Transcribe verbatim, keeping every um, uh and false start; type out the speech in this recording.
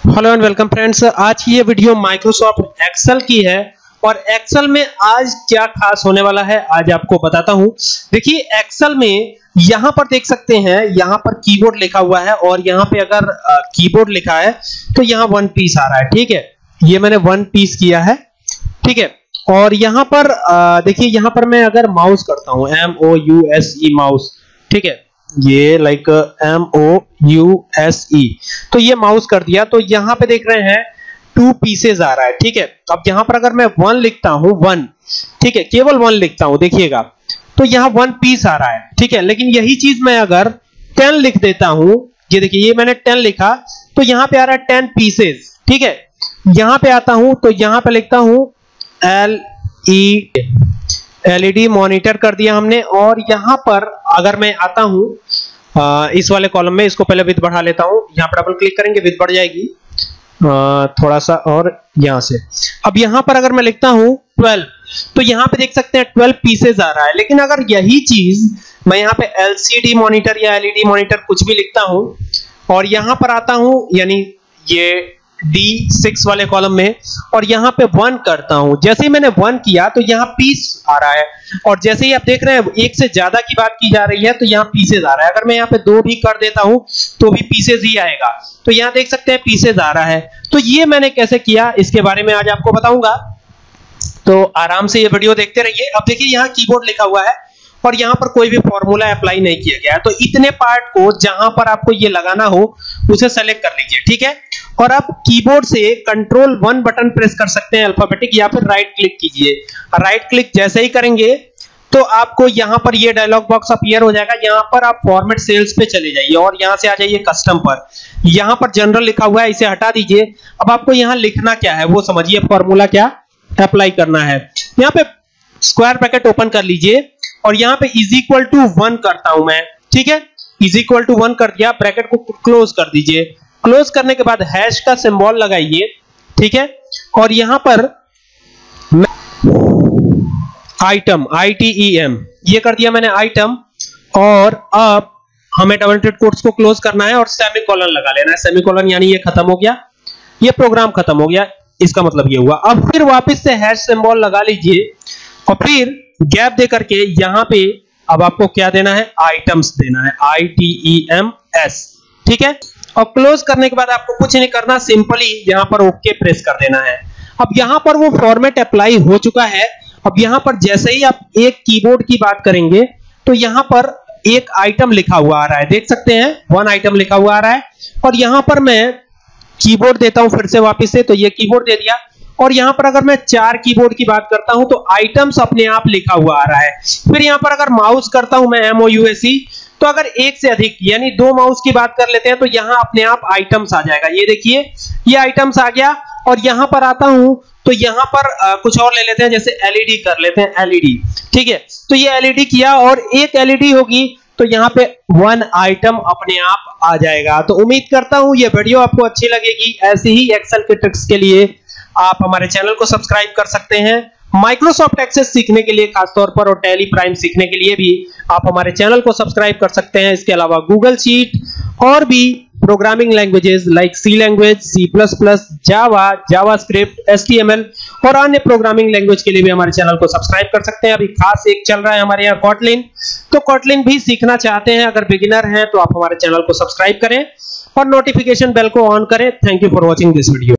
Hello and welcome friends. आज की ये वीडियो माइक्रोसॉफ्ट एक्सेल की है और एक्सेल में आज क्या खास होने वाला है आज आपको बताता हूं। देखिए एक्सेल में यहां पर देख सकते हैं, यहां पर कीबोर्ड लिखा हुआ है और यहां पे अगर कीबोर्ड लिखा है तो यहां वन पीस आ रहा है। ठीक है, ये मैंने वन पीस किया है। ठीक है, और यहां पर देखिए यहां पर मैं अगर माउस करता हूं M O U S E mouse, ठीक है, ये like M O U S E, तो ये माउस कर दिया तो यहां पे देख रहे हैं टू पीसेस आ रहा है। ठीक है, अब यहां पर अगर मैं वन लिखता हूं, वन, ठीक है, केवल वन लिखता हूं, देखिएगा तो यहां वन पीस आ रहा है। ठीक है, लेकिन यही चीज मैं अगर टेन लिख देता हूं, ये देखिए ये मैंने टेन लिखा तो यहां पे आ रहा है टेन पीसेस। ठीक है, यहां पे आता हूं तो यहां पे लिखता हूं एल ई एलईडी मॉनिटर कर दिया हमने। और यहां पर अगर मैं आता हूं आ, इस वाले कॉलम में, इसको पहले विड्थ बढ़ा लेता हूं, यहां पर डबल क्लिक करेंगे विड्थ बढ़ जाएगी आ, थोड़ा सा, और यहां से अब यहां पर अगर मैं लिखता हूं ट्वेल्व तो यहां पे देख सकते हैं ट्वेल्व पीसेस आ रहा है। लेकिन अगर यही चीज मैं यहां पे एलसीडी मॉनिटर या एलईडी मॉनिटर कुछ भी लिखता हूं और यहां पर आता हूं, यानी ये डी सिक्स वाले कॉलम में, और यहां पे वन करता हूं, जैसे ही मैंने वन किया तो यहां पीस आ रहा है। और जैसे ही आप देख रहे हैं एक से ज्यादा की बात की जा रही है तो यहां पीसेस आ रहा है। अगर मैं यहां पे दो भी कर देता हूं तो भी पीसेस ही आएगा। तो यहां देख सकते हैं पीसेस आ रहा है। तो ये मैंने कैसे किया इसके बारे में आज आपको बताऊंगा, तो आराम से ये वीडियो देखते रहिए। अब देखिए यहां कीबोर्ड लिखा हुआ है और यहां पर कोई भी फॉर्मूला अप्लाई नहीं किया गया है, तो इतने पार्ट को जहां पर आपको ये लगाना हो उसे सेलेक्ट कर लीजिए। ठीक है, और आप कीबोर्ड से कंट्रोल वन बटन प्रेस कर सकते हैं अल्फाबेटिक, या फिर राइट क्लिक कीजिए। राइट क्लिक जैसे ही करेंगे तो आपको यहां पर ये डायलॉग बॉक्स अपीयर हो जाएगा। यहां पर आप फॉर्मेट सेल्स पे चले जाइए और यहां से आ जाइए कस्टम पर। यहां पर जनरल लिखा हुआ है, इसे हटा दीजिए। अब आपको यहां लिखना क्या है वो समझिए, फॉर्मूला क्या अप्लाई करना है। यहां पे स्क्वायर ब्रैकेट ओपन कर लीजिए और यहां पे इज इक्वल टू वन करता हूं मैं। ठीक है, इज इक्वल टू वन कर दिया, ब्रैकेट को क्लोज कर दीजिए। क्लोज करने के बाद हैश का सिंबल लगाइए। ठीक है, और यहां पर item I T E M ये कर दिया मैंने आइटम, और अब हमें डबल ट्रेड कोट्स को क्लोज करना है और सेमीकोलन लगा लेना है। सेमीकोलन यानी ये खत्म हो गया, ये प्रोग्राम खत्म हो गया, इसका मतलब ये हुआ। अब फिर वापस से हैश सिंबल लगा लीजिए और फिर गैप दे करके यहां पे अब आपको क्या देना है, आइटम्स देना है, I T E M S. ठीक है, और क्लोज करने के बाद आपको कुछ नहीं करना, सिंपली यहां पर ओके प्रेस कर देना है। अब यहां पर वो फॉर्मेट अप्लाई हो चुका है। अब यहां पर जैसे ही आप एक कीबोर्ड की बात करेंगे तो यहां पर एक आइटम लिखा हुआ आ रहा है, देख सकते हैं वन आइटम लिखा हुआ आ रहा है। और यहां पर मैं कीबोर्ड देता हूं फिर से वापस से, तो ये कीबोर्ड दे दिया। और यहां पर अगर मैं चार कीबोर्ड की बात करता हूं तो आइटम्स अपने आप लिखा हुआ आ रहा है। फिर यहां पर अगर माउस करता हूं मैं M O U S E, तो अगर एक से अधिक यानी दो माउस की बात कर लेते हैं तो यहां अपने आप आइटम्स आ जाएगा। ये देखिए ये आइटम्स आ गया। और यहां पर आता हूं तो यहां पर आ, कुछ और ले लेते हैं, जैसे एलईडी कर लेते हैं, एलईडी। ठीक है, तो ये एलईडी किया और एक एलईडी होगी तो यहां पे वन आइटम अपने आप आ जाएगा। तो उम्मीद करता हूं ये वीडियो आपको अच्छी लगेगी। ऐसे ही एक्सेल के ट्रिक्स के लिए आप हमारे चैनल को सब्सक्राइब कर सकते हैं। माइक्रोसॉफ्ट एक्सेस सीखने के लिए खासतौर पर और टैली प्राइम सीखने के लिए भी आप हमारे चैनल को सब्सक्राइब कर सकते हैं। इसके अलावा गूगल शीट और भी programming languages like C language, C plus plus, Java, JavaScript, H T M L और अन्य प्रोग्रामिंग लैंग्वेज के लिए भी हमारे चैनल को सब्सक्राइब कर सकते हैं। अभी खास एक चल रहा है हमारे यहाँ कॉटलिन, तो कॉटलिन भी सीखना चाहते हैं, अगर बिगिनर हैं तो आप हमारे चैनल को सब्सक्राइब करें और नोटिफिकेशन बेल को ऑन करें। Thank you for watching this video.